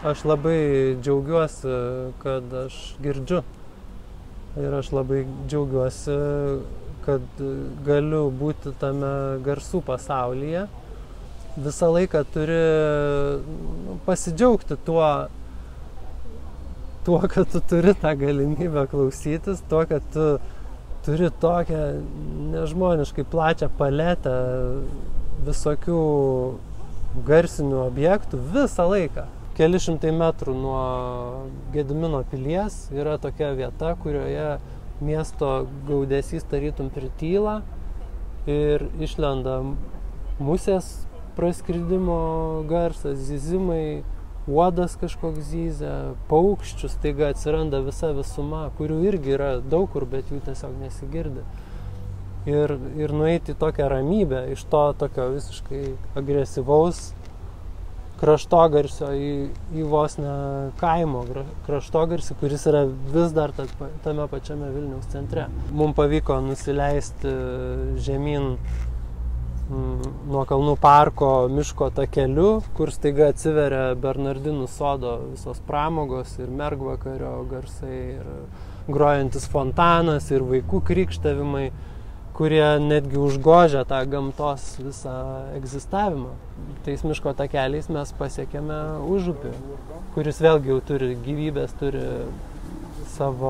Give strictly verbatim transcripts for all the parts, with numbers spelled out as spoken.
aš labai džiaugiuosi, kad aš girdžiu. Ir aš labai džiaugiuosi, kad galiu būti tame garsų pasaulyje. Visą laiką turi pasidžiaugti tuo, tuo, kad tu turi tą galimybę klausytis, tuo, kad tu turi tokią nežmoniškai plačią paletę visokių garsinių objektų visą laiką. Keli šimtai metrų nuo Gedimino pilies yra tokia vieta, kurioje miesto gaudesys tarytum prityla ir išlenda musės praskridimo garsas, zyzimai, uodas kažkoks zyzia, paukščių staiga atsiranda visa visuma, kurių irgi yra daug kur, bet jų tiesiog nesigirdi. Ir, ir nueiti į tokią ramybę iš to tokio visiškai agresyvaus kraštogarsio į, į vos ne kaimo kraštogarsį, kuris yra vis dar tame pačiame Vilniaus centre. Mums pavyko nusileisti žemyn nuo Kalnų parko miško takeliu, kur staiga atsiveria Bernardinų sodo visos pramogos ir mergvakario garsai, ir grojantis fontanas, ir vaikų krykštavimai, kurie netgi užgožia tą gamtos visą egzistavimą. Tais miško takeliais mes pasiekėme Užupį, kuris vėlgi jau turi gyvybės, turi savo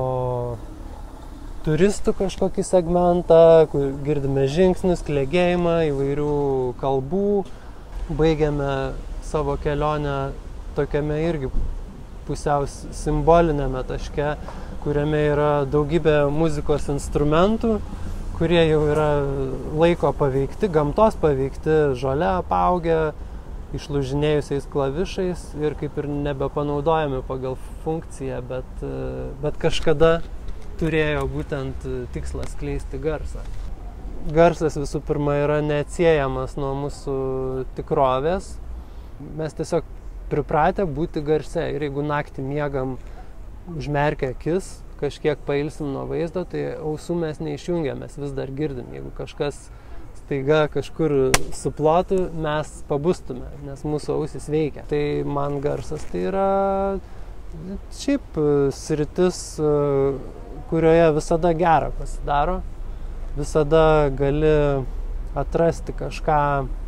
turistų kažkokį segmentą, kur girdime žingsnius, klegėjimą, įvairių kalbų. Baigiame savo kelionę tokiame irgi pusiau simbolinėme taške, kuriame yra daugybė muzikos instrumentų, kurie jau yra laiko paveikti, gamtos paveikti, žole apaugę, išlūžinėjusiais klavišais ir kaip ir nebepanaudojami pagal funkciją, bet, bet kažkada turėjo būtent tikslą skleisti garsą. Garsas visų pirma yra neatsiejamas nuo mūsų tikrovės. Mes tiesiog pripratę būti garse ir jeigu naktį miegam užmerkę akis, kažkiek pailsim nuo vaizdo, tai ausų mes neišjungiam, mes vis dar girdim. Jeigu kažkas staiga kažkur suplotų, mes pabustume, nes mūsų ausis veikia. Tai man garsas tai yra šiaip sritis, kurioje visada gera pasidaro. Visada gali atrasti kažką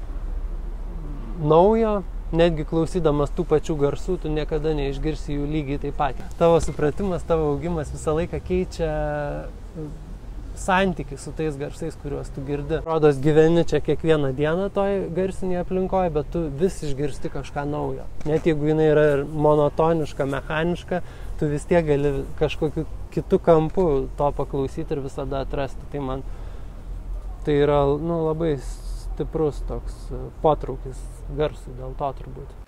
naujo. Netgi klausydamas tų pačių garsų, tu niekada neišgirsi jų lygiai taip pat. Tavo supratimas, tavo augimas visą laiką keičia santykį su tais garsais, kuriuos tu girdi. Rodos gyveni čia kiekvieną dieną toj garsinėje aplinkoje, bet tu vis išgirsti kažką naujo. Net jeigu jinai yra monotoniška, mechaniška, tu vis tiek gali kažkokiu kitu kampu to paklausyti ir visada atrasti. Tai man tai yra nu, labai stiprus toks potraukis garsui, dėl to turbūt.